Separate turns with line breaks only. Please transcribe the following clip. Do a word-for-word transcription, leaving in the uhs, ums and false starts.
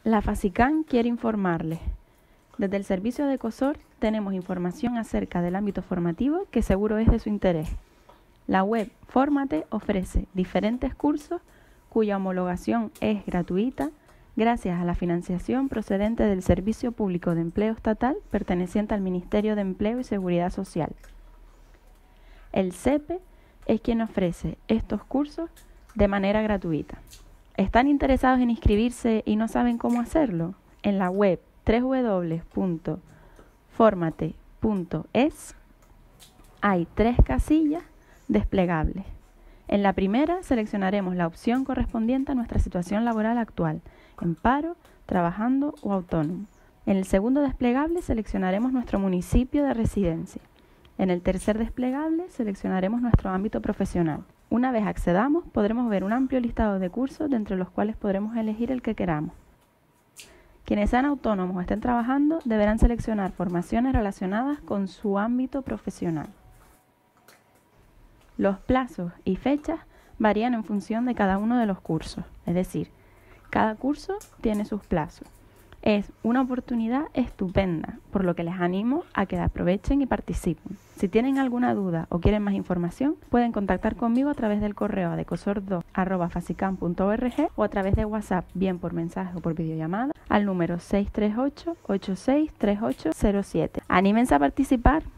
La FACICAN quiere informarles. Desde el servicio de ECOSOR tenemos información acerca del ámbito formativo que seguro es de su interés. La web Fórmate ofrece diferentes cursos cuya homologación es gratuita gracias a la financiación procedente del Servicio Público de Empleo Estatal perteneciente al Ministerio de Empleo y Seguridad Social. El S E P E es quien ofrece estos cursos de manera gratuita. ¿Están interesados en inscribirse y no saben cómo hacerlo? En la web doble u doble u doble u punto formate punto es hay tres casillas desplegables. En la primera seleccionaremos la opción correspondiente a nuestra situación laboral actual, en paro, trabajando o autónomo. En el segundo desplegable seleccionaremos nuestro municipio de residencia. En el tercer desplegable seleccionaremos nuestro ámbito profesional. Una vez accedamos, podremos ver un amplio listado de cursos de entre los cuales podremos elegir el que queramos. Quienes sean autónomos o estén trabajando deberán seleccionar formaciones relacionadas con su ámbito profesional. Los plazos y fechas varían en función de cada uno de los cursos, es decir, cada curso tiene sus plazos. Es una oportunidad estupenda, por lo que les animo a que la aprovechen y participen. Si tienen alguna duda o quieren más información, pueden contactar conmigo a través del correo de ecosor dos arroba facican punto org o a través de WhatsApp, bien por mensaje o por videollamada, al número seis tres ocho, ocho seis tres ocho cero siete. ¡Anímense a participar!